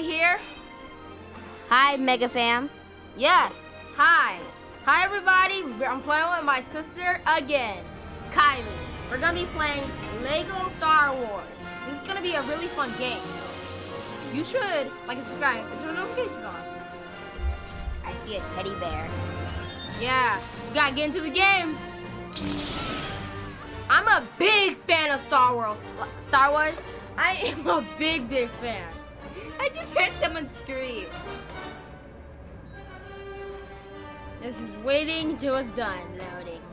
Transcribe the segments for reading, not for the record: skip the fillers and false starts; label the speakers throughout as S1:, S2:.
S1: Kylie here.
S2: Hi, Mega Fam.
S1: Yes. Hi. Hi, everybody. I'm playing with my sister again, Kylie. We're gonna be playing Lego Star Wars. This is gonna be a really fun game. You should like and subscribe and turn notifications on.
S2: I see a teddy bear.
S1: Yeah, you gotta get into the game. I'm a big fan of Star Wars. I am a big fan.
S2: I just heard someone scream.
S1: This is waiting till it's done.
S2: Loading.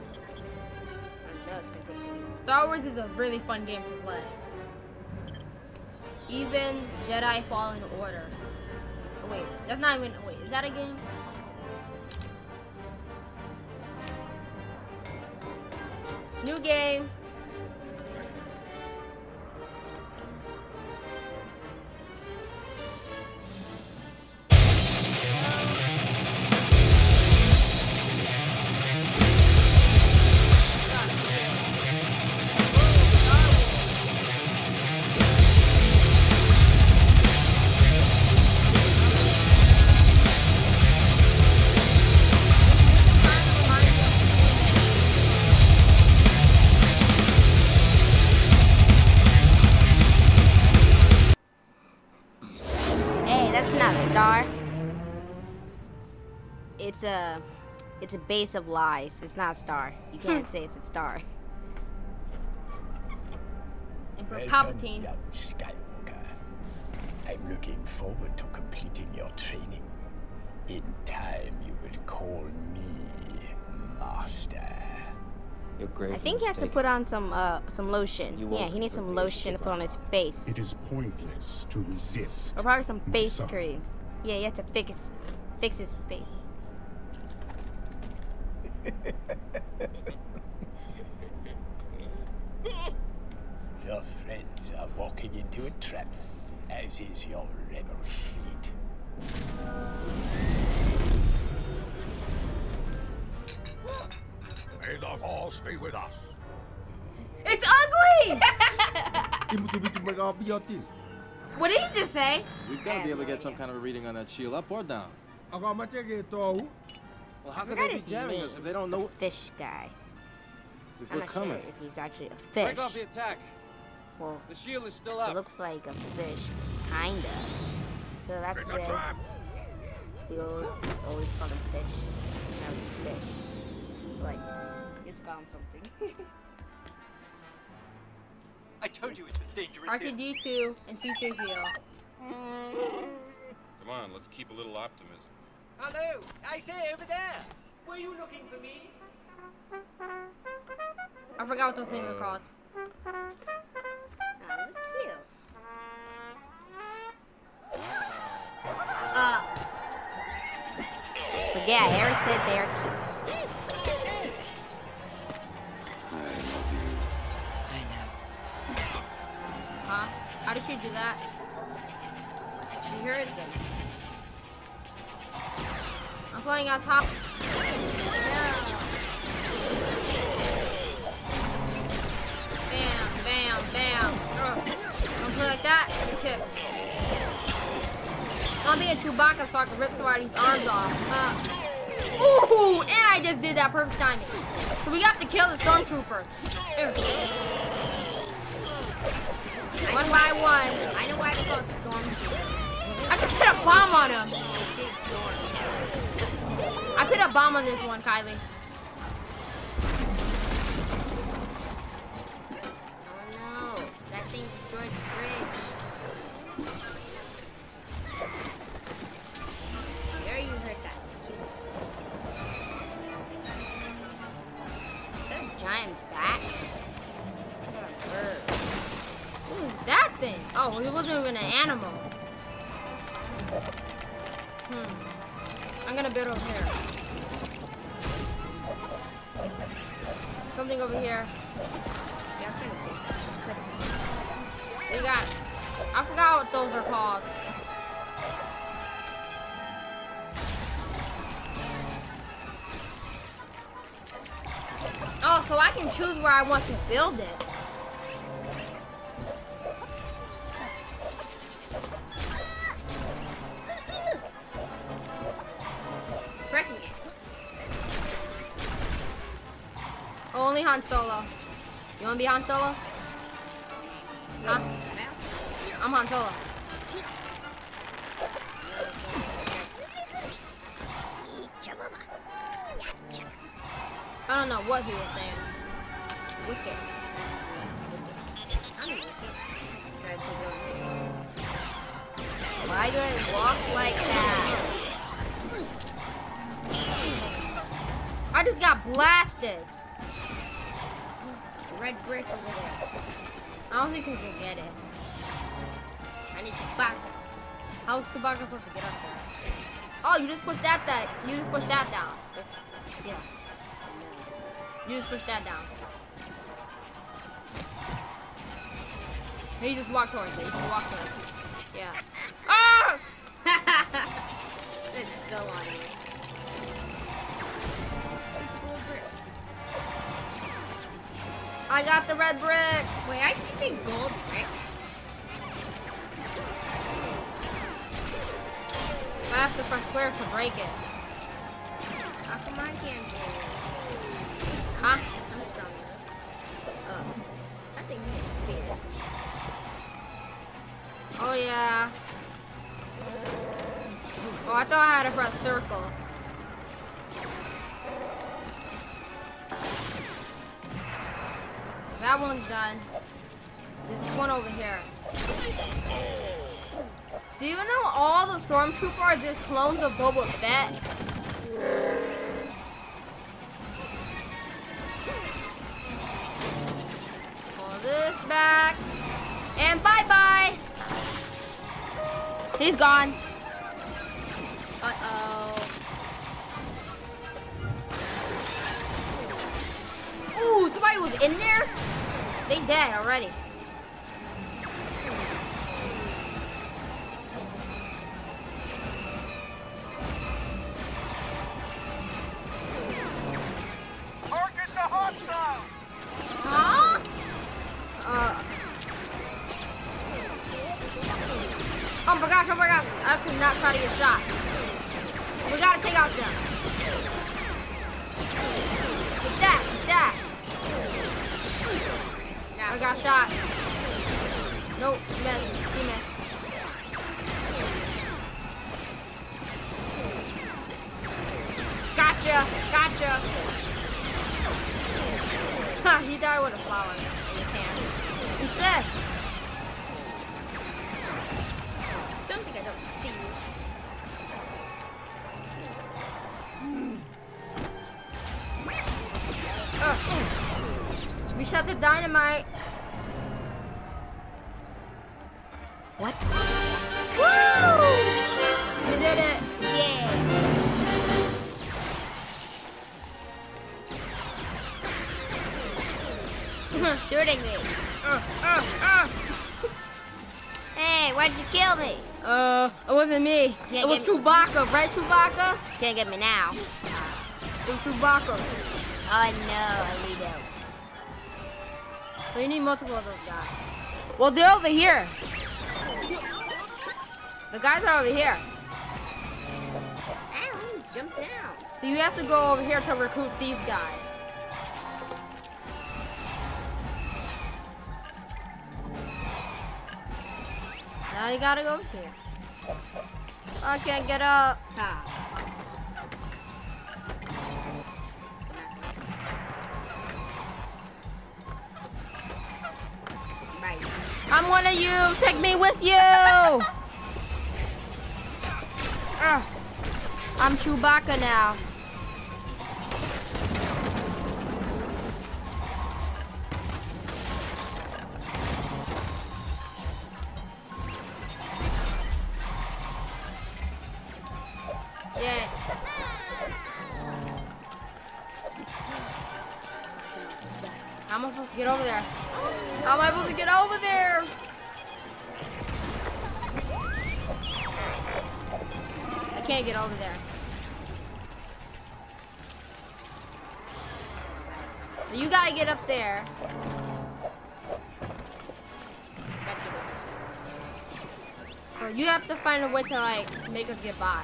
S1: Star Wars is a really fun game to play. Even Jedi Fallen Order. Oh, wait, that's not even. Wait, is that a game? New game.
S2: It's a base of lies. It's not a star. You can't say it's a star.
S1: Emperor Palpatine.
S3: Young Skywalker. I'm looking forward to completing your training. In time, you will call me Master.
S2: I think he has to put on some lotion. Yeah, he needs some lotion to put on his face.
S4: It is pointless to resist.
S2: Or probably some face cream. Yeah, you have to fix his face.
S3: Your friends are walking into a trap, as is your rebel fleet.
S4: May the Force be with us.
S1: It's ugly! What did he just say?
S5: We've got to be able to get some kind of a reading on that shield, up or down. Well, how could they be jamming us if they don't know?
S2: Fish guy.
S5: If
S2: I'm
S5: we're
S2: not
S5: coming.
S2: sure if he's actually a fish.
S5: Break off the attack.
S2: Well,
S5: the shield is still up.
S2: It looks like a fish, kinda. So that's good. We always call him fish. Now he's fish. Like, it's found something.
S6: I told you it was dangerous.
S1: R2-D2 and C-3PO.
S7: Come on, let's keep a little optimism.
S6: Hello, I say over there. Were you looking for me?
S1: I forgot what those things are called.
S2: Oh, look cute. But yeah, Eric said they're cute.
S5: I love you.
S2: I know.
S1: Huh? How did she do that? She heard them. I'm playing as hop. Bam, bam, bam. Don't play like that. Kick. I'm being Chewbacca so I can rip somebody's arms off. Ooh, and I just did that perfect timing. So we got to kill the stormtrooper. One by one. I know why it's called stormtrooper. I just put a bomb on him. I put a bomb on this one, Kylie.
S2: Oh no, that thing destroyed the bridge. There you heard that. Is that a giant bat? What a bird.
S1: Ooh, that thing. Oh, he wasn't even an animal. I'm gonna build over here. Something over here. Yeah, we got. I forgot what those are called. Oh, so I can choose where I want to build it. only Han Solo. You wanna be Han Solo? Huh? I'm Han Solo. I don't know what he was saying. Wicked. I'm wicked. Why do I walk like that? I just got blasted. Red brick over there. I don't think we can get it. I need Chewbacca. How's Chewbacca supposed to get up there? Oh, you just push that side. You just push that down. Yeah. You just push that down. You just walk towards it. You just walk towards it. Yeah. Ah! It's still on you. I got the red brick.
S2: Wait, I think they gold brick.
S1: I have to press square to break it.
S2: How come I can't do it?
S1: Huh?
S2: I'm stronger. Oh. I think you need spear.
S1: Oh yeah. Oh, I thought I had to press circle. That one's done. There's one over here. Do you know all the stormtroopers are just clones of Boba Fett? Pull this back. And bye-bye. He's gone.
S2: Uh-oh.
S1: Ooh, somebody was in there? They dead already.
S6: Target the hostile!
S1: Huh? Oh my gosh, oh my gosh. I have to not try to get shot. We gotta take out them. Get that, get that. Yeah, I got shot. Nope, he missed, he missed. Gotcha, gotcha. Ha, he died with a flower in his hand. Instead.
S2: Don't think I don't see you.
S1: We shot the dynamite.
S2: What?
S1: Woo! We did it.
S2: Yeah. Shooting me. Hey, why'd you kill me?
S1: It wasn't me.
S2: Can't
S1: It was
S2: get me.
S1: Chewbacca, right, Chewbacca?
S2: Can't get me now.
S1: It was Chewbacca.
S2: Oh no, Alito.
S1: So you need multiple of those guys. Well, they're over here. The guys are over here.
S2: Ow, jump down.
S1: So you have to go over here to recruit these guys. Now you gotta go over here. I can't get up.
S2: Ha. Right.
S1: I'm one of you. Take me with you. I'm Chewbacca now. Yeah. How am I supposed to get over there? How am I supposed to get over there? I can't get over there. You gotta get up there. Gotcha. So you have to find a way to like make us get by.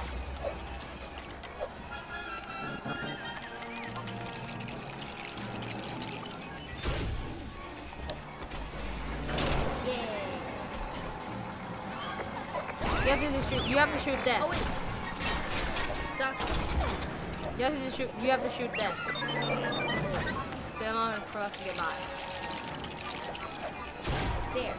S1: You have to shoot this.
S2: Oh wait. Stop.
S1: You have to shoot this. So in order for us to get by.
S2: There.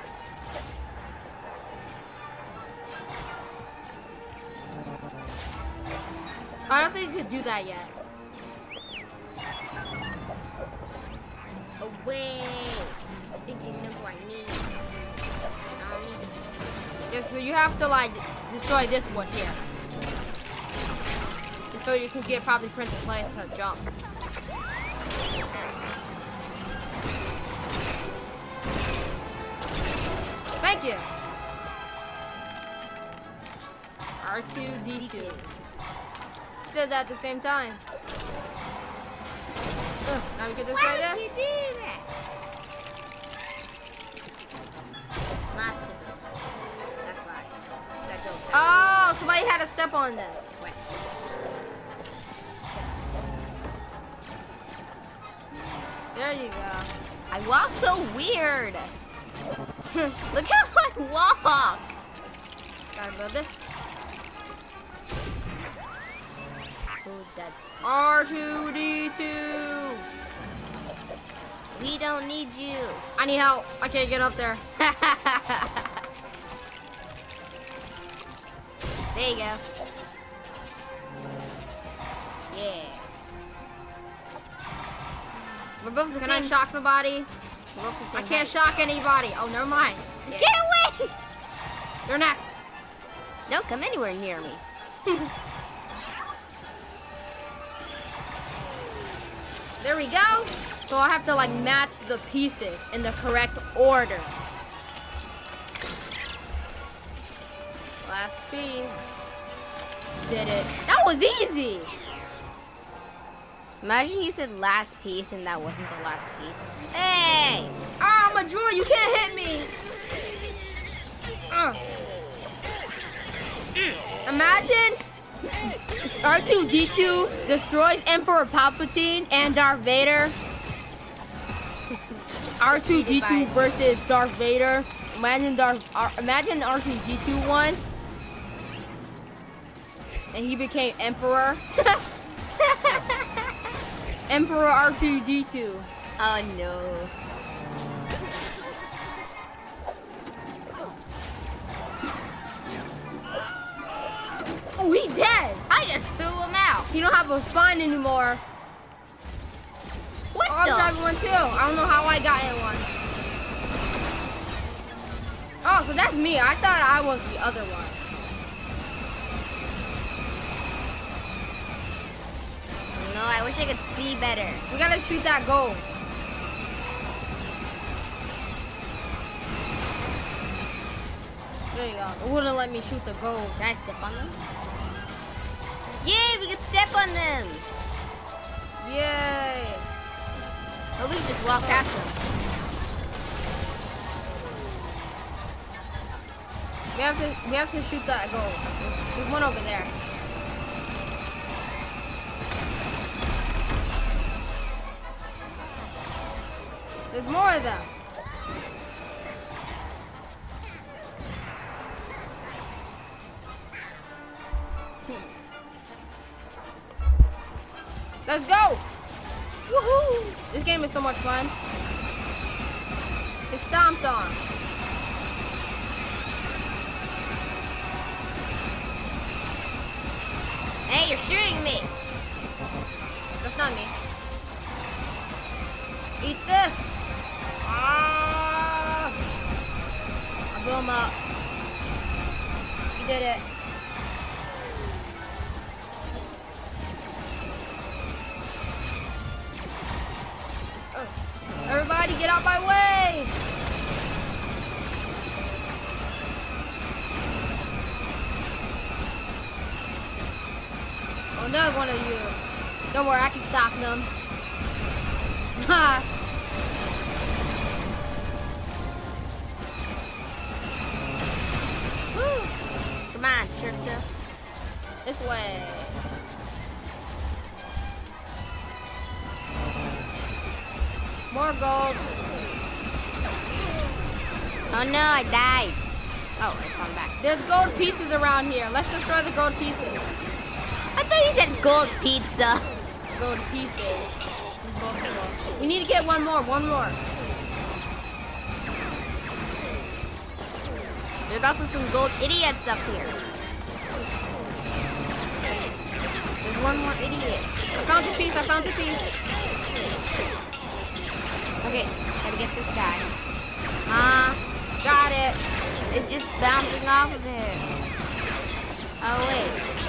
S1: I don't think you could do that yet.
S2: Away. I think you know what I need.
S1: Yes, so you have to like destroy this one here. So you can get probably Princess Leia to jump. Thank you. R2-D2. Did that at the same time. Now we can destroy
S2: Why
S1: this.
S2: would you do that? Last of it. That's why. That goes.
S1: Oh, somebody had to step on this.
S2: Wait.
S1: There you go.
S2: I walk so weird. Look how I walk.
S1: Gotta build this.
S2: Who's dead?
S1: R2-D2.
S2: We don't need you.
S1: I need help. I can't get up there.
S2: There you go. Yeah. We're both the
S1: Can
S2: same.
S1: I shock somebody?
S2: We're both the
S1: I
S2: same
S1: can't
S2: height.
S1: shock anybody. Oh, never mind. Yeah.
S2: Get away!
S1: They're next.
S2: Don't come anywhere near me.
S1: There we go. So I have to like match the pieces in the correct order. Last piece. Did it. That was easy.
S2: Imagine you said last piece and that wasn't the last piece. Hey!
S1: Ah, I'm a droid. You can't hit me. Imagine R2-D2 destroys Emperor Palpatine and Darth Vader. R2-D2 versus Darth Vader. Imagine R2-D2 won, and he became Emperor. Emperor R2-D2.
S2: Oh no.
S1: Oh, he dead.
S2: I just threw him out.
S1: He don't have a spine anymore.
S2: What
S1: Oh, I'm
S2: the?
S1: driving one too. I don't know how I got in one. Oh, so that's me. I thought I was the other one.
S2: No, I wish I could see better.
S1: We gotta shoot that goal. There you go. It wouldn't let me shoot the goal.
S2: Can I step on them? Yay, we can step on them.
S1: Yay.
S2: Or we can just walk past them.
S1: We have to shoot that goal. There's one over there. There's more of them. Let's go! Woohoo! This game is so much fun. It's stomped on.
S2: Hey, you're shooting me.
S1: That's not me. Eat this! Ah! I blew him up. You did it. Everybody get out my way! Oh, another one of you. Don't worry, I can stop them. Ha!
S2: Woo. Come on, Shirka.
S1: This way. More gold.
S2: Oh no, I died. Oh, it's on back.
S1: There's gold pieces around here. Let's destroy the gold pieces.
S2: I thought you said gold pizza.
S1: Gold pieces. We need to get one more.
S2: There's also some gold idiots up here. There's one more idiot.
S1: I found a piece.
S2: Okay, gotta get this guy.
S1: Got it.
S2: It's just bouncing off of it. Oh, wait.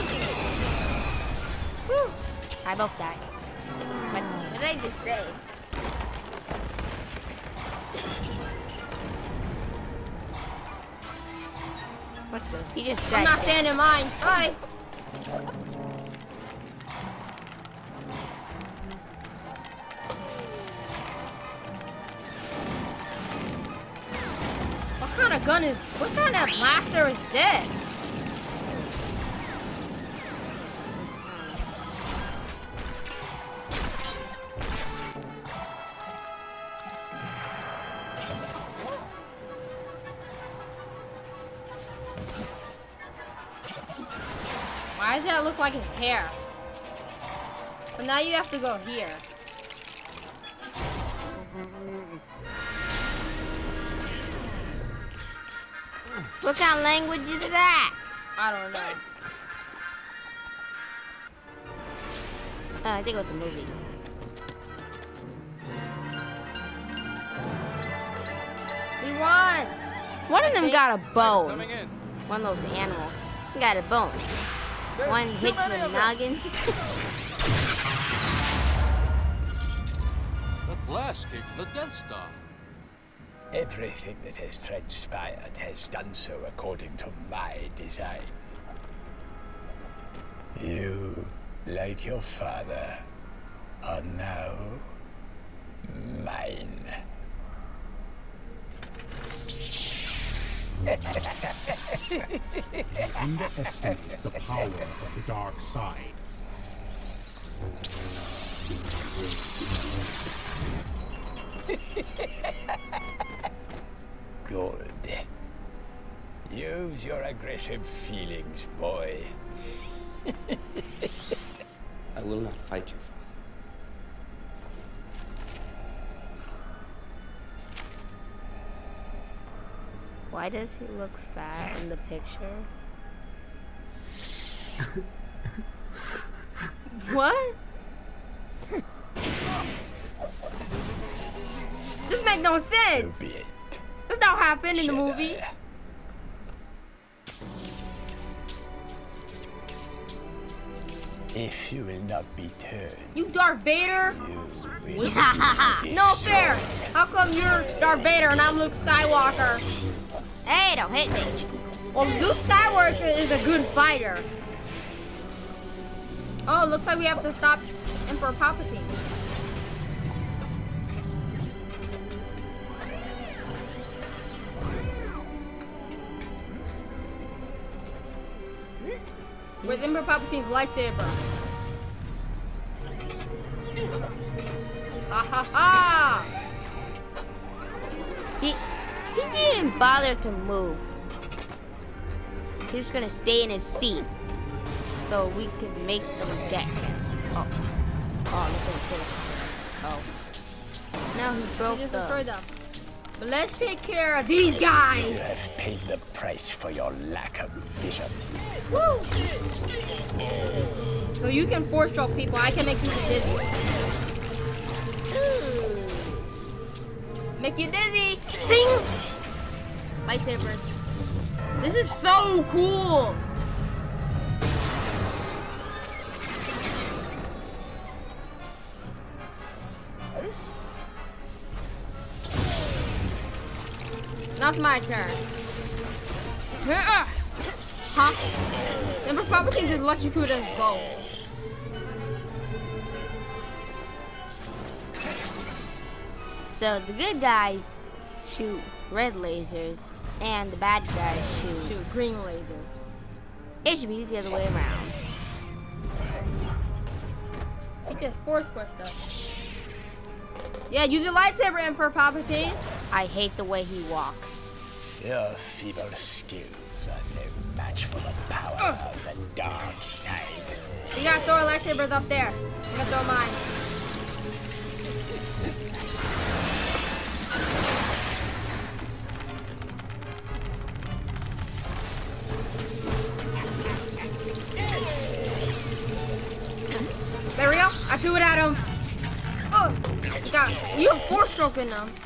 S2: Whew. I both died. What did I just say? What's this? He just said.
S1: I'm not staying in mine. Bye. What kind of blaster is this? Why does that look like his hair? So now you have to go here.
S2: What kind of language is that?
S1: I don't know.
S2: I think it was a movie.
S1: We won!
S2: One of them got a bone.
S5: Coming in.
S2: One of those animals got a bone.
S6: There's
S2: One
S6: too
S2: hits
S6: many
S2: the
S6: of them.
S2: noggin.
S5: That blast came from the Death Star.
S3: Everything that has transpired has done so according to my design. You, like your father, are now mine.
S4: Underestimate the power of the dark side.
S3: Good. Use your aggressive feelings, boy.
S8: I will not fight you, father.
S2: Why does he look fat in the picture?
S1: What? This makes no
S3: So
S1: sense.
S3: be it.
S1: This don't happen in the
S3: Jedi.
S1: movie.
S3: If you will not be turned,
S1: You Darth Vader?
S3: you will be
S1: No fair.
S3: destroyed.
S1: How come you're Darth Vader and I'm Luke Skywalker?
S2: Hey, don't hit me.
S1: Well, Luke Skywalker is a good fighter. Oh, looks like we have to stop Emperor Palpatine. Where's Emperor Palpatine's lightsaber? Ha ha ha!
S2: He didn't bother to move. He's gonna stay in his seat so we can make them get him. Oh, look at him. Oh, no, he
S1: We
S2: broke
S1: just
S2: the.
S1: destroyed them. But let's take care of these
S3: You
S1: guys.
S3: have paid the price for your lack of vision.
S1: Woo! So you can force choke people. I can make people dizzy. Ooh. Make you dizzy. Sing. Lightsaber. This is so cool. Now it's my turn. Huh? Emperor Palpatine just electrocuted his bow.
S2: So the good guys shoot red lasers, and the bad guys shoot.
S1: Shoot, green lasers.
S2: It should be the other way around.
S1: He just force pushed us. Yeah, use your lightsaber, Emperor Palpatine.
S2: I hate the way he walks.
S3: Your feeble skills are no match for the power of the dark side.
S1: You gotta throw lightsabers up there. I'm gonna throw mine. There we go. I threw it at him. Oh, you have 4 stroke in them.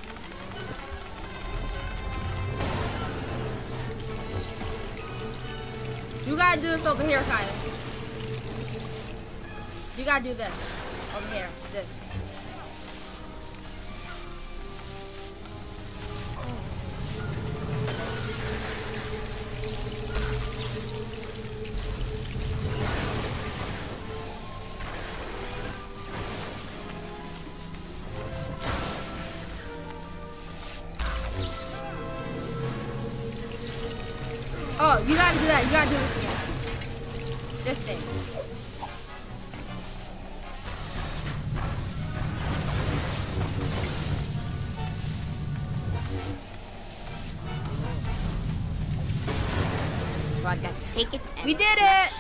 S1: You gotta do this over here, Kylie. You gotta do this. Over here. This. Oh, you gotta do that. You gotta do this again. This thing.
S2: So I got to take it. And
S1: We did it!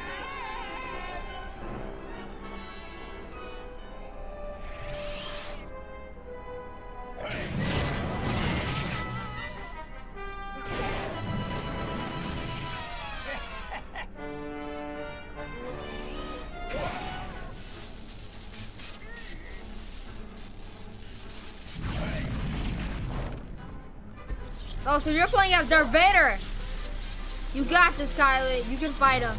S1: Oh, so you're playing as Darth Vader. You got this, Kylie. You can fight him.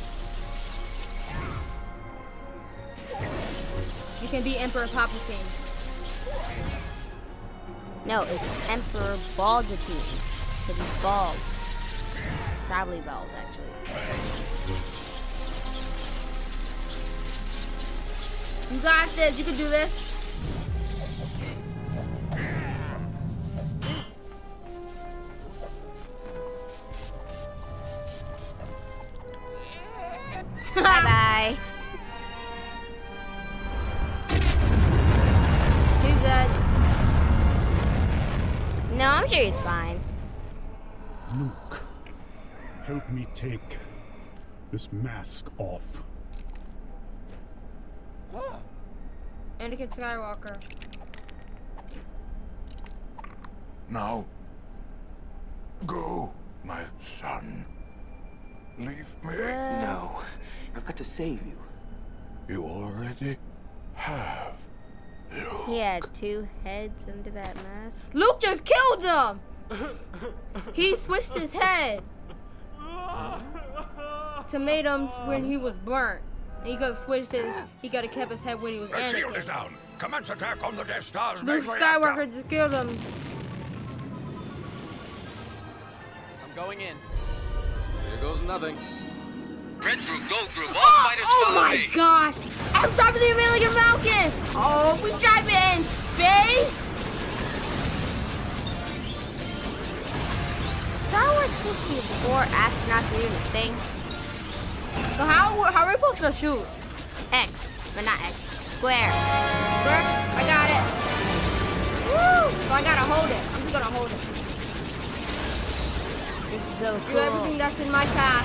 S1: You can be Emperor Palpatine.
S2: No, it's Emperor Baldatine. Because he's bald. Probably bald, actually.
S1: You got this. You can do this.
S2: Bye-bye.
S1: He's dead.
S2: No, I'm sure he's fine.
S4: Luke, help me take this mask off.
S1: Anakin Skywalker.
S9: Now, go, my son. Leave me.
S8: No, I've got to save you.
S9: You already have. Luke.
S2: He had 2 heads under that mask.
S1: Luke just killed him. He switched his head to made him when he was burnt. And he could have switched his. He could have kept his head when he was
S9: The shield is
S1: Anakin.
S9: down. Commence attack on the Death Star's
S1: Luke
S9: main
S1: Skywalker
S9: reactor.
S1: just killed him.
S6: I'm going in.
S5: Here goes nothing.
S6: Red group, gold group, all fighters
S1: Oh
S6: follow
S1: my
S6: me.
S1: gosh! I'm driving the American Falcon! Oh, we driving in space!
S2: Star Wars supposed to be 4 astronauts doing a thing.
S1: So how are we supposed to shoot?
S2: X, but not X. Square.
S1: Square? I got it. Woo! So I gotta hold it. I'm just gonna hold it.
S2: It's so
S1: Do
S2: cool.
S1: everything that's in my path.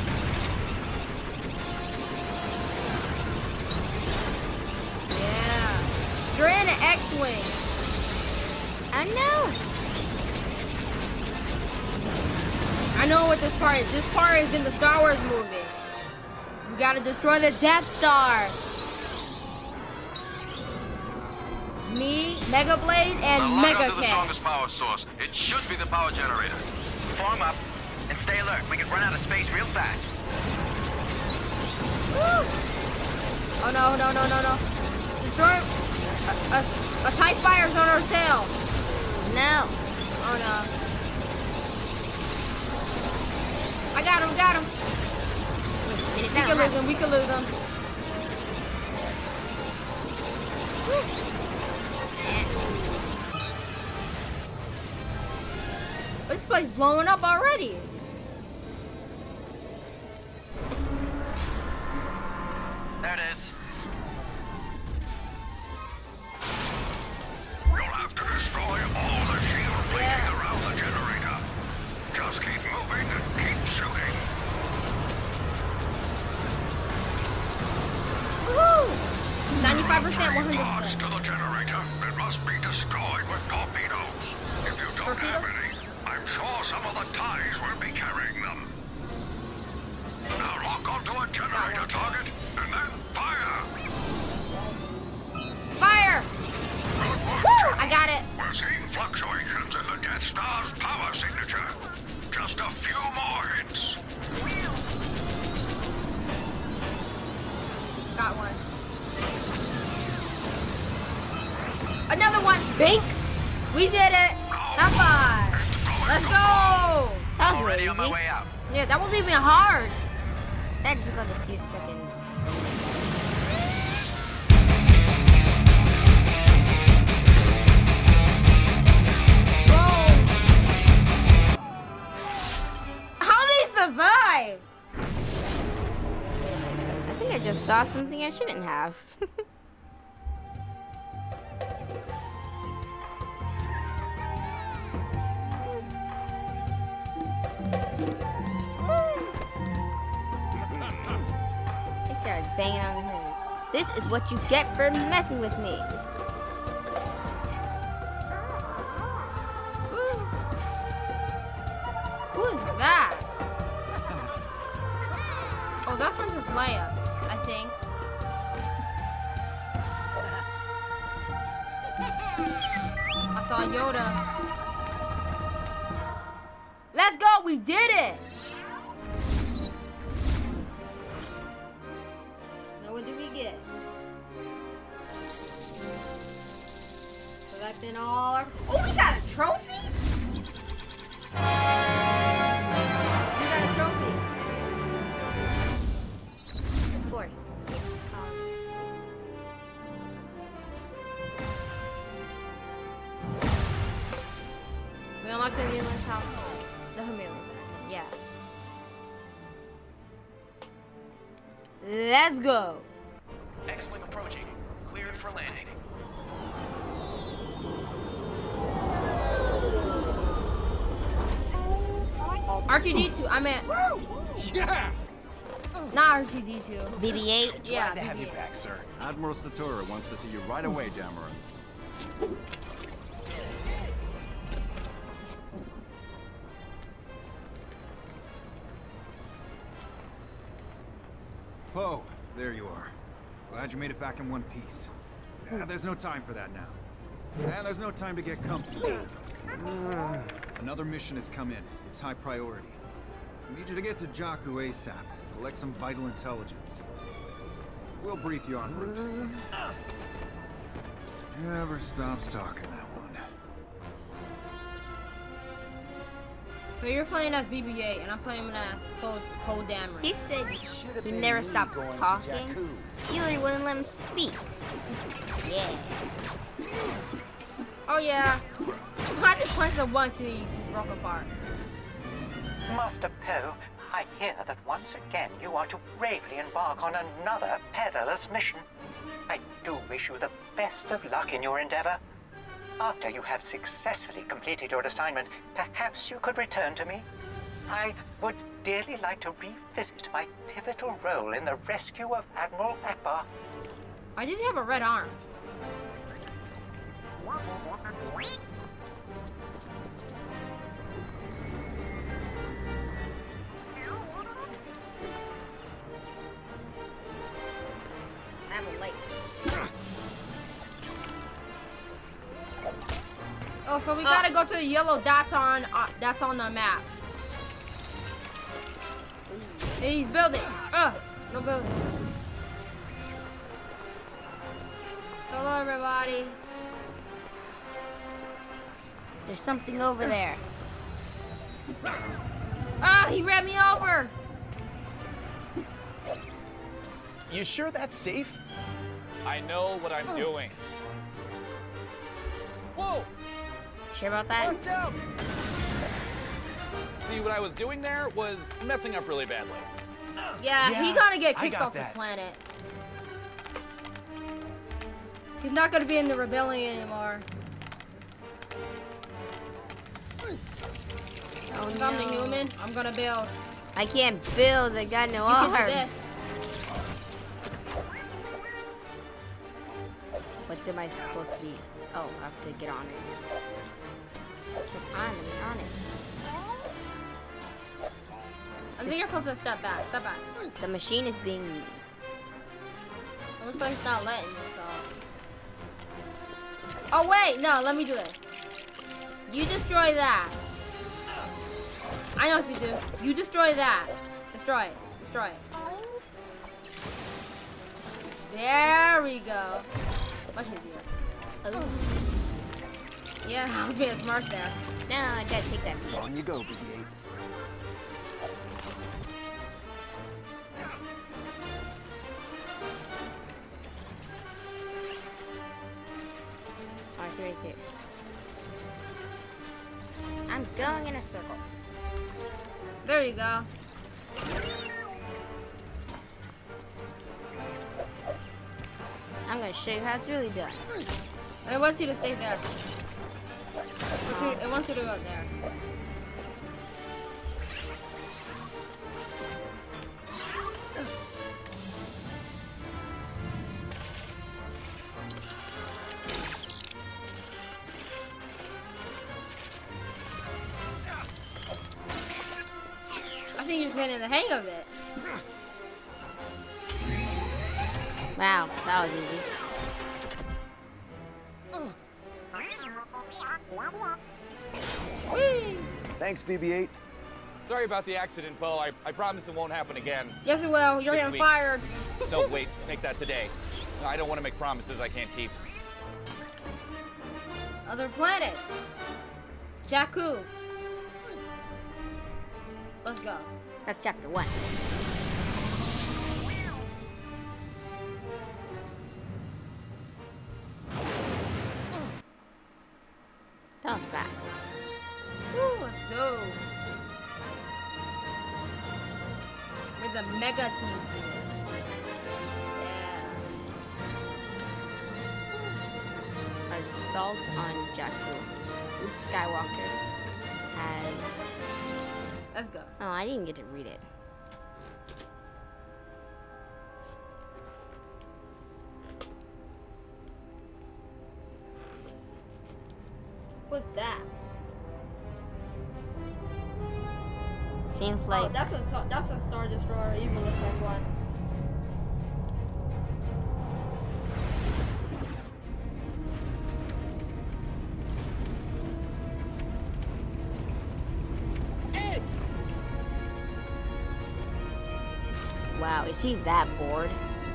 S1: Yeah. You're in an X-Wing.
S2: I know.
S1: I know what this part is. This part is in the Star Wars movie. You gotta destroy the Death Star. Me, Mega Blade, and Mega
S6: to the
S1: Cat.
S6: strongest power source. It should be the power generator. Form up and stay alert. We can run out of space real fast.
S1: Woo! Oh no, no, no, no, no. Destroy a TIE fighter's on our tail.
S2: No.
S1: Oh no. I got him, got him.
S2: Did it
S1: We
S2: not
S1: can
S2: run?
S1: lose him, we can lose him. This place blowing up already.
S6: There it is.
S9: You'll have to destroy all the shield waiting
S1: Yeah.
S9: around the generator.
S1: 95%, 100%.
S9: To the generator. It must be destroyed with torpedoes. If you don't have any, I'm sure some of the ties will be carrying them. Now lock onto a generator target and then fire.
S1: Fire! Woo! I got it.
S9: We're seeing fluctuations in the Death Star's power signature. Just a few more hits.
S1: Got one. Another one. Bink. We did it. High five. Let's go.
S2: That was
S6: Already
S2: really
S6: on my
S2: easy.
S6: way out.
S1: Yeah, that wasn't even hard.
S2: That just took like a few seconds.
S1: Whoa. How did he survive?
S2: I think I just saw something I shouldn't have. They started banging on him. This is what you get for messing with me.
S1: Who is that? Oh, that's Princess Leia, I think. I saw Yoda. Let's go, we did it! Now what did we get? Collecting all our... Oh, we got a trophy? We got a trophy. Of course. We unlocked the Hamilton house. The Hamilton. Yeah. Let's go.
S6: X-Wing approaching. Cleared for landing.
S1: R2D2. I meant.
S7: Yeah!
S1: Not R2D2.
S2: BB-8.
S1: Yeah.
S6: Glad to have you
S1: BB-8.
S6: back, sir.
S5: Admiral Satura wants to see you right away, Dameron.
S10: Poe, there you are. Glad you made it back in one piece. Yeah, there's no time for that now. And there's no time to get comfortable. Another mission has come in. It's high priority. We need you to get to Jakku ASAP. Collect some vital intelligence. We'll brief you en route. Never stops talking, that one.
S1: So you're playing as BB-8 and I'm playing as Poe Dameron.
S2: He said he never stopped talking. Hillary wouldn't let him speak. Yeah.
S1: Oh yeah. I just punched him once and he broke apart.
S11: Master Poe, I hear that once again you are to bravely embark on another perilous mission. I do wish you the best of luck in your endeavor. After you have successfully completed your assignment, perhaps you could return to me. I would dearly like to revisit my pivotal role in the rescue of Admiral Akbar.
S1: I just have a red arm. I have a light. Oh, so we gotta go to the yellow dots on the map. And he's building. No building. Hello, everybody.
S2: There's something over there.
S1: Ah, he ran me over.
S6: You sure that's safe?
S12: I know what I'm doing. Whoa!
S2: Sure about that?
S12: Watch out! See, what I was doing there was messing up really badly.
S1: Yeah, he's gonna get kicked off the planet. He's not gonna be in the rebellion anymore.
S2: Oh,
S1: if I'm the human, I'm gonna build.
S2: I can't build. I got no
S1: You can do
S2: arms.
S1: this.
S2: What am I supposed to be? Oh, I have to get on it. Get on it.
S1: I think you're supposed to step back. Step back.
S2: The machine is being...
S1: It looks like it's not letting you, so... Oh, wait! No, let me do this. You destroy that. I know what you do. You destroy that. Destroy it. Destroy it. There we go. Much easier.
S2: Oh.
S1: Yeah, I was being smart there.
S2: No, I gotta take that.
S8: On you go, BB-8.
S2: Right there. I'm going in a circle.
S1: There you go.
S2: I'm gonna show you how it's really done.
S1: It wants you to stay there. It wants you to go there. I think you're getting the hang of it.
S2: Wow, that was easy.
S1: Whee!
S8: Thanks, BB-8.
S12: Sorry about the accident, Poe. I promise it won't happen again.
S1: Yes, it will. You're
S12: This
S1: getting
S12: week.
S1: fired.
S12: No, wait. Make that today. I don't want to make promises I can't keep.
S1: Other planets. Jakku. Let's go.
S2: That's chapter 1. That was fast.
S1: Woo, let's go. We're the mega team. Yeah.
S2: Assault on Jakku. Luke Skywalker has...
S1: Let's go.
S2: Oh, I didn't get to read it.
S1: What's that?
S2: Seems like...
S1: Oh, that's a Star Destroyer. Even looks like one.
S2: Wow, is he that bored?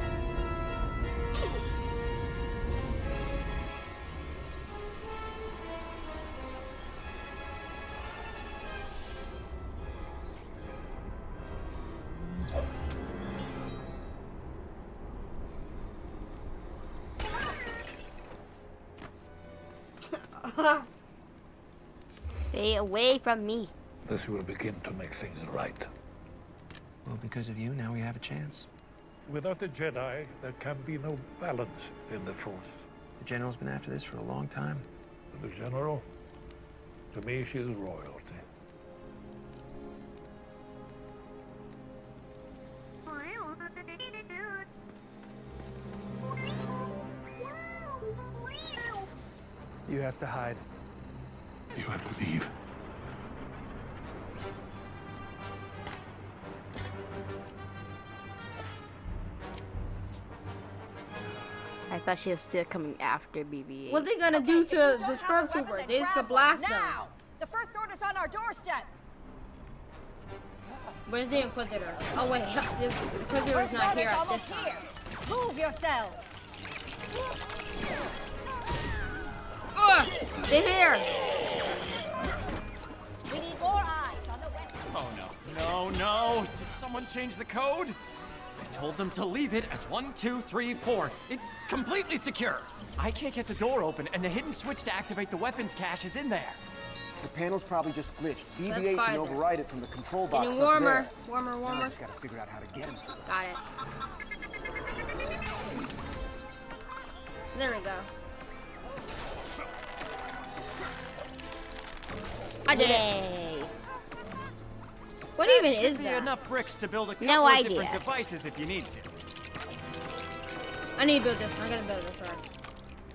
S2: Stay away from me.
S13: This will begin to make things right.
S8: Well, because of you, now we have a chance.
S13: Without the Jedi, there can be no balance in the Force.
S8: The General's been after this for a long time.
S13: And the General, to me, she is royalty.
S8: You have to hide.
S13: You have to leave.
S2: I thought she was still coming after BB-8.
S1: What are they gonna do to the stormtrooper? They just blast them.
S14: Now! The first order's on our doorstep!
S1: Where's the Inquisitor? Oh wait, the Inquisitor's not here at this time.
S14: Move yourselves!
S1: Ugh! They're here!
S14: We need more eyes on the west.
S15: Oh no. No! Did someone change the code? I told them to leave it as 1, 2, 3, 4. It's completely secure. I can't get the door open, and the hidden switch to activate the weapons cache is in there.
S8: The panel's probably just glitched.
S1: Let's
S8: BB-8
S1: find
S8: can
S1: it.
S8: override it from the control box
S1: Getting
S8: up
S1: warmer.
S8: there.
S1: Warmer,
S8: Now I
S1: warmer.
S8: just gotta figure out how to get him.
S1: Got it. There we go. I did it. What even
S15: should
S1: is
S15: be
S1: that?
S15: enough bricks to build a couple
S2: No
S15: of
S2: idea.
S15: different devices if you need to.
S1: I need to build this. I'm gonna build this right.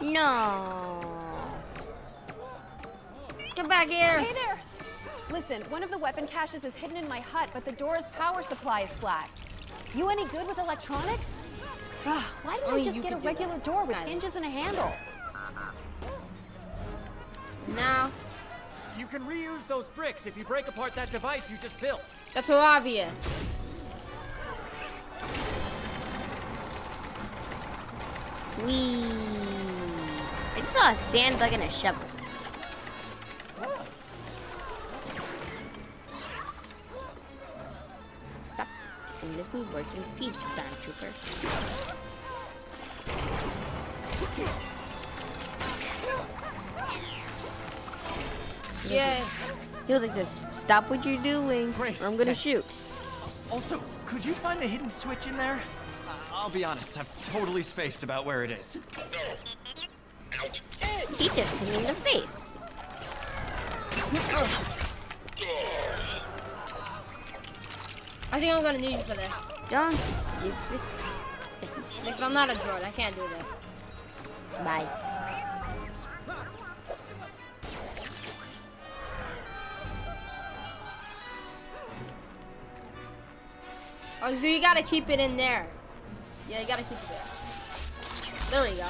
S2: No.
S1: Come back here.
S16: Hey there. Listen, one of the weapon caches is hidden in my hut, but the door's power supply is flat. You any good with electronics? Why don't we just get a regular door with hinges and a handle?
S1: No.
S15: You can reuse those bricks if you break apart that device you just built.
S1: That's so obvious.
S2: Whee! I just saw a sandbag and a shovel. Stop and let me work in peace, Stormtrooper.
S1: Yeah.
S2: He was like, just stop what you're doing,
S15: Great.
S2: or I'm gonna shoot.
S15: Also, could you find the hidden switch in there? I'll be honest, I've totally spaced about where it is.
S2: He just hit me in the face.
S1: I think I'm gonna need you for this.
S2: John,
S1: Because I'm not a droid, I can't do this.
S2: bye.
S1: Oh, so you gotta keep it in there. Yeah, you gotta keep it there. There we go.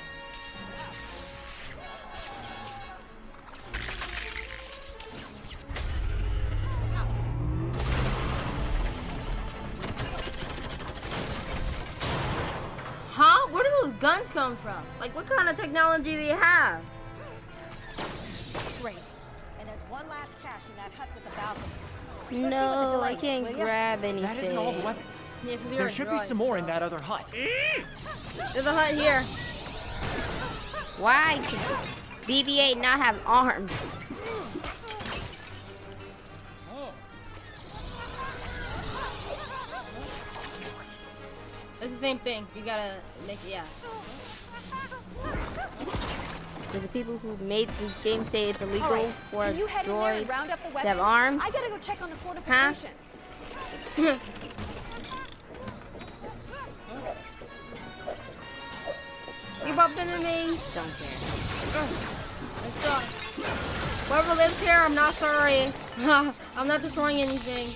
S1: Huh? Where do those guns come from? Like, what kind of technology do you have?
S14: Great. And there's one last cache in that hut with the balcony.
S2: No, I can't grab anything.
S15: That isn't all the weapons.
S1: Yeah, 'cause you're
S15: There
S1: a
S15: should be
S1: droid,
S15: some more in
S1: so-
S15: that other hut.
S1: There's a hut here.
S2: Why does BB-8 not have arms?
S1: It's the same thing. You gotta make it, yeah.
S2: Do the people who made this game say it's illegal
S16: Right.
S2: for
S16: Can you head in there
S2: droids
S16: and round up the
S2: to have
S16: weapons?
S2: arms?
S16: I gotta go check on the fortifications.
S1: You bumped into me.
S2: Don't care.
S1: Let's go. Whoever lives here, I'm not sorry. I'm not destroying anything.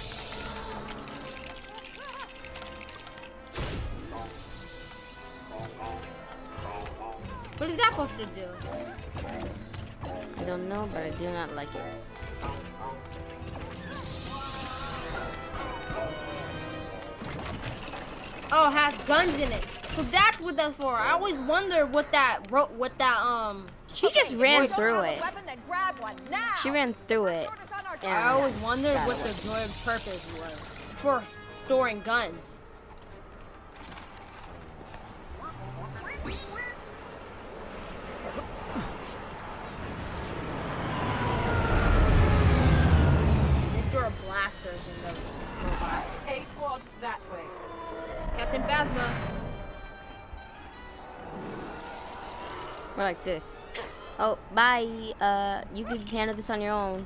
S1: What is that supposed to do?
S2: I don't know, but I do not like it.
S1: Oh, it has guns in it. So that's what that's for. I always wonder what that
S2: She just ran through it. She ran through it.
S1: I always wondered what the droid's purpose was for storing guns. They store blasters in the robot.
S17: A squad that way.
S1: Captain Phasma.
S2: We're like this. Oh, bye. You can handle this on your own.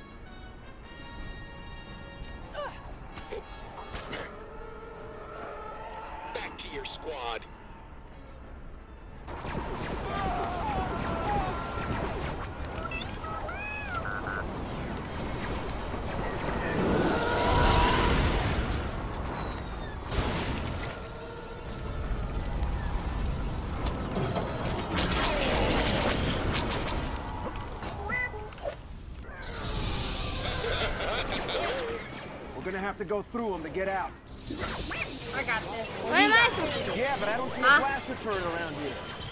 S9: Back to your squad.
S8: We're gonna have to go through them to get out.
S1: I got this.
S2: What am I supposed to do?
S8: Yeah, but I don't see a blaster turret around here.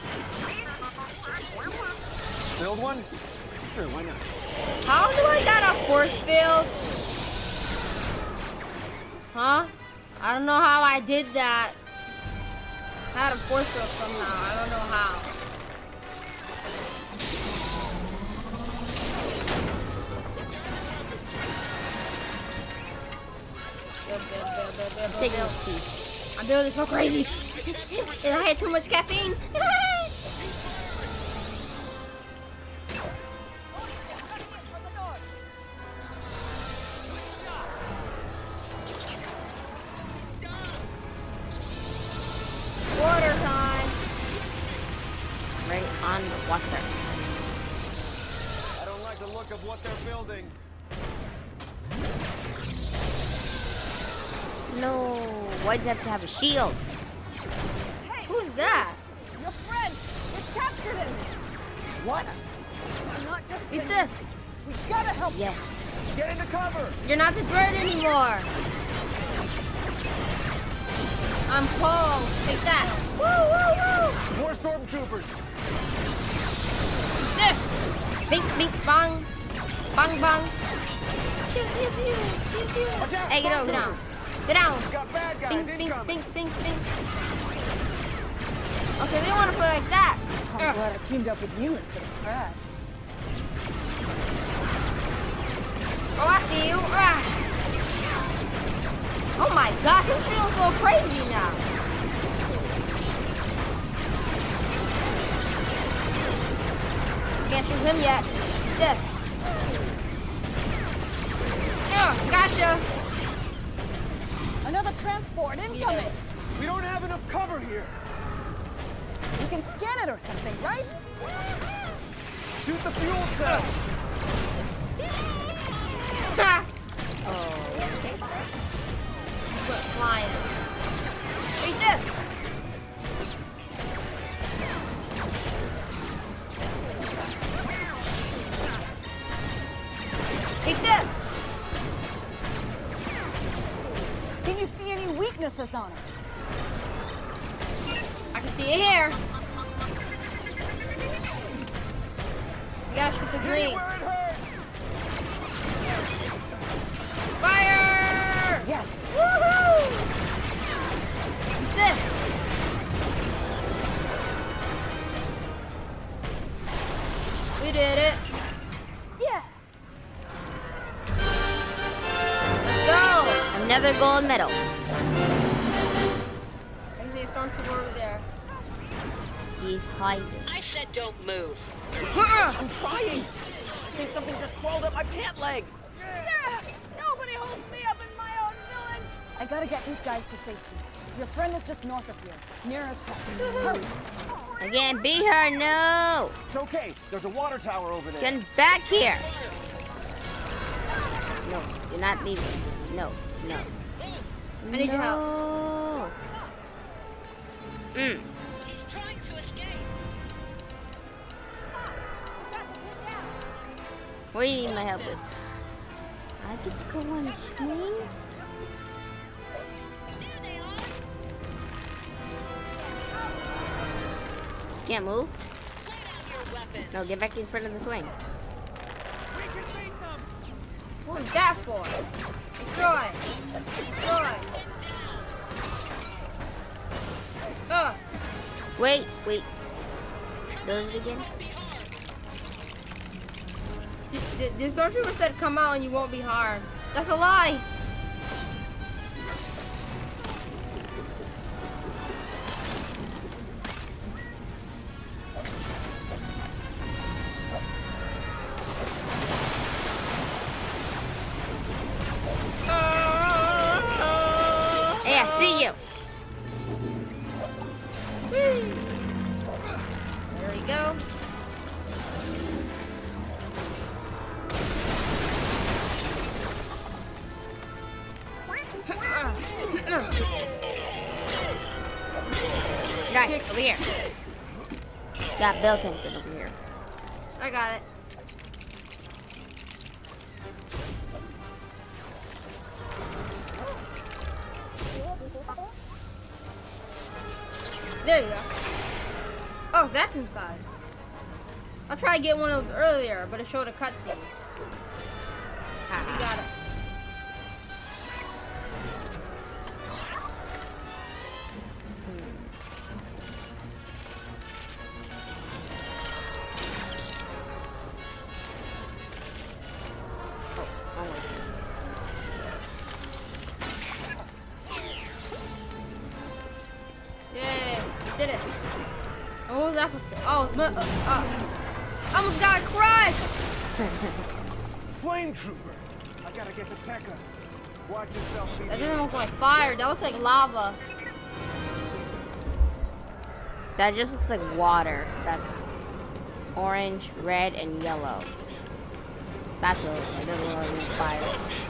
S8: Build one? Sure, why not?
S1: How do I got a force field? Huh? I don't know how I did that. I had a force field somehow. I don't know how.
S2: Take this piece.
S1: I'm doing this so crazy. Did I had too much caffeine? Water time.
S2: Right on the water.
S8: I don't like the look of what they're building.
S2: No, why'd you have to have a shield?
S16: Hey,
S1: Who's that?
S16: your friend! We've captured him!
S8: What?
S16: I'm not just
S1: Eat
S16: him.
S1: this.
S16: We gotta help him.
S2: Yes.
S8: Get into cover!
S1: You're not the droid anymore. I'm Paul. Take that. Woo, woo, woo.
S8: More stormtroopers!
S1: This. Bink, bink, bang. Bang, bang. Pew, pew, pew, pew, pew.
S8: Watch out,
S1: Hey, get over now.
S8: stormtroopers.
S1: Get down.
S8: We got bad guys
S1: Bink, bink,
S8: incoming.
S1: bink, bink, bink. Okay, they want to play like that.
S16: I'm glad I teamed up with you instead of Kraz.
S1: Oh, I see you. Ah. Oh my gosh, I'm feeling so crazy now. Can't shoot him yet. This. Oh, gotcha.
S16: Another transport incoming!
S8: We don't have enough cover here.
S16: You can scan it or something, right?
S8: Shoot the fuel cell.
S1: Ha! Oh, okay. Quit flying. Eat this. Eat this.
S16: Can you see any weaknesses on it?
S1: I can see it here. You gotta shoot the green.
S8: Where it hurts.
S1: Fire!
S16: Yes!
S1: Woohoo! This. We did it.
S16: Yeah!
S1: Let's go.
S2: Another gold medal.
S1: I see a stormtrooper over there.
S2: He's hiding.
S17: I said don't move.
S15: I'm trying. I think something just crawled up my pant leg.
S16: Nobody holds me up in my own village! I gotta get these guys to safety. Your friend is just north of here, near as hell. Hurry!
S2: I can't beat her, no!
S8: It's okay. There's a water tower over there.
S2: Get back here! No, you're not leaving. No, no.
S1: I need your help.
S2: Mm.
S17: He's trying to escape.
S2: What do you need my help with? I get to go on a swing? Can't move? No, get back in front of the swing.
S1: What was that for? Destroy. Destroy.
S2: Wait. Does it again?
S1: The stormtrooper said come out and you won't be harmed. That's a lie.
S2: Hey, I see you.
S1: There we go.
S2: Guys, over here. Got built something over here.
S1: I got it. There you go. Oh, that's inside. I tried to get one of those earlier, but it showed a cutscene. You got it. Yay, we did it. Oh, what was that for? Oh, I almost got crushed.
S8: Flame trooper. I gotta get the Tekka. Watch yourself.
S1: That didn't look like fire. That looks like lava.
S2: That just looks like water. That's orange, red, and yellow. That's what it looks like. Doesn't look like fire.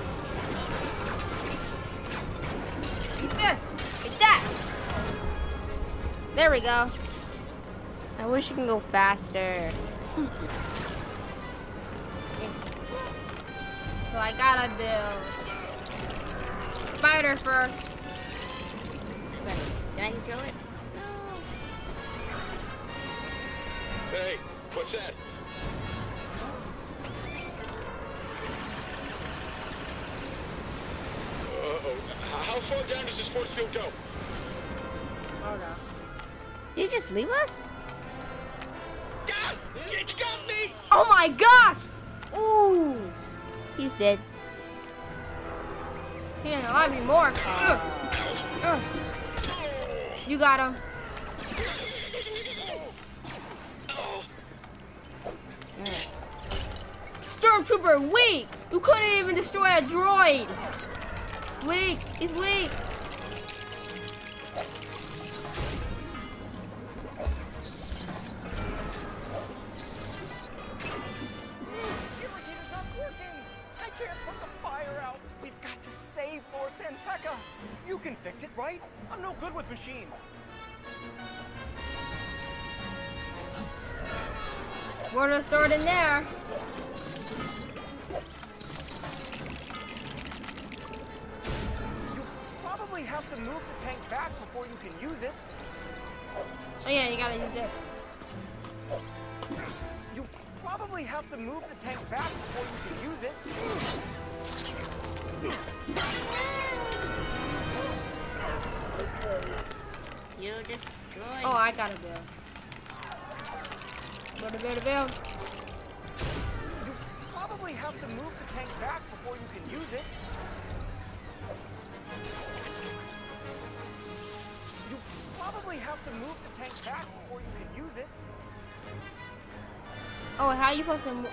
S1: Eat this! Eat that!
S2: There we go. I wish you can go faster.
S1: So I gotta build spider first.
S2: Can I control it?
S9: Hey, what's that? Uh-oh. How far down does this force field go?
S1: Oh no.
S2: Did you just leave us?
S9: God! It's got me!
S1: Oh my gosh!
S2: Ooh! He's dead.
S1: He didn't allow me more. You got him. Stormtrooper, weak! You couldn't even destroy a droid! Weak! He's weak!
S15: You can fix it, right? I'm no good with machines.
S1: Water stored in there.
S15: You probably have to move the tank back before you can use it.
S1: Oh yeah, you gotta use it.
S15: You probably have to move the tank back before you can use it.
S2: You destroyed.
S1: Oh, I gotta build. Build.
S15: You probably have to move the tank back before you can use it. You probably have to move the tank back before you can use it.
S1: Oh, how are you supposed to move?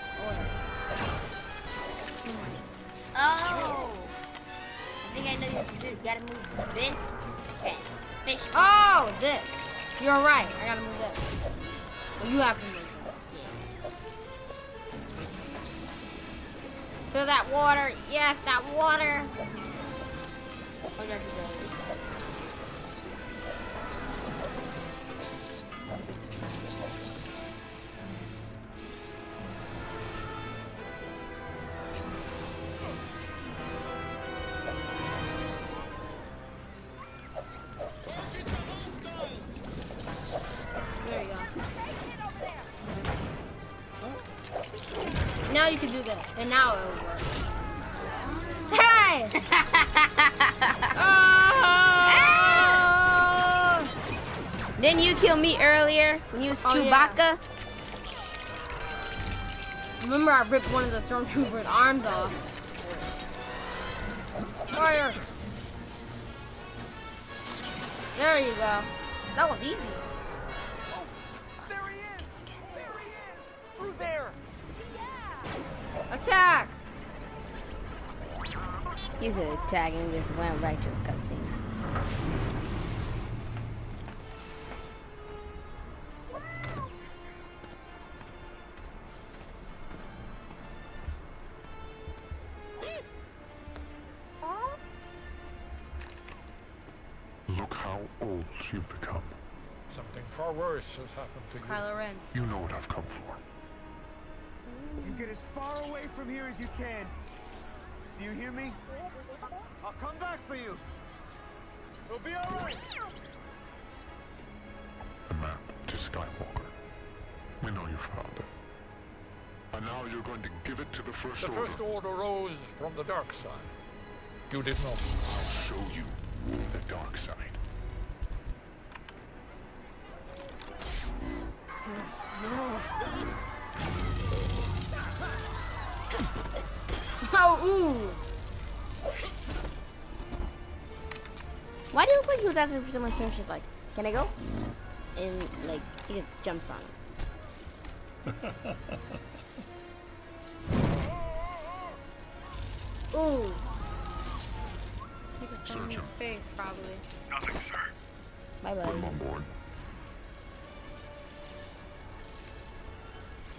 S2: Oh! I think I know what to do. You gotta move this tank. Fish.
S1: Oh, this. You're right. I gotta move this. Well, you have to move it. Fill that water. Yes, that water. Oh, there he goes. Now you can do this, and now it will work. Hey! Oh!
S2: Didn't you kill me earlier when you was Chewbacca?
S1: Yeah. Remember I ripped one of the Stormtrooper's arms off. Fire! There you go. That was easy.
S15: Oh, there he is! There he is! Through there!
S1: Attack!
S2: He's attacking, just went right to a cutscene.
S4: Look how old you've become.
S13: Something far worse has happened to you.
S1: Kylo Ren.
S4: You know what I've come for.
S8: You get as far away from here as you can. Do you hear me? I'll come back for you. It'll be all right.
S4: The map to Skywalker. We know you found it. And now you're going to give it to the First Order.
S13: The First Order rose from the dark side. You did not.
S4: I'll show you the dark side.
S1: Oh, ooh!
S2: Why do you look like he was asking for someone's name? She's like, can I go? And like, he just jumps on it.
S1: Ooh!
S4: Search him.
S1: Face, probably.
S9: Nothing, sir.
S2: Bye bye.
S4: Put him on board.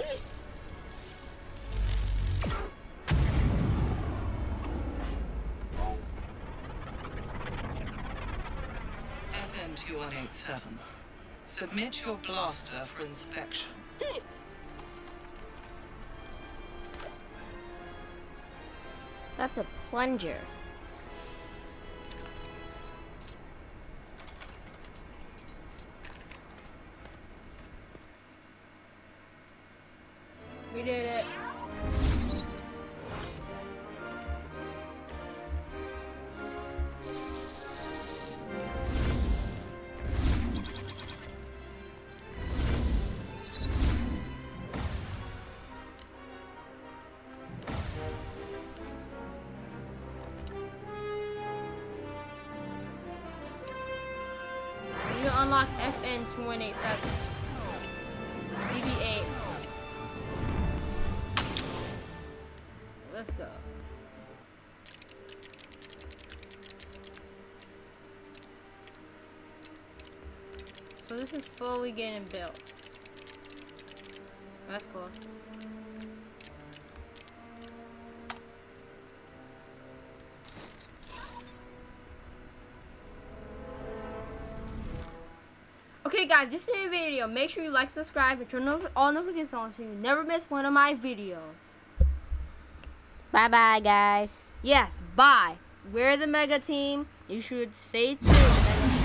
S18: 2187. Submit your blaster for inspection.
S2: That's a plunger.
S1: We did it. You unlock FN287. BB8. Let's go. So this is slowly getting built. That's cool. Okay guys, this is the video. Make sure you like, subscribe, and turn on all notifications on so you never miss one of my videos.
S2: Bye bye, guys.
S1: Yes, bye. We're the Mega Team. You should stay tuned.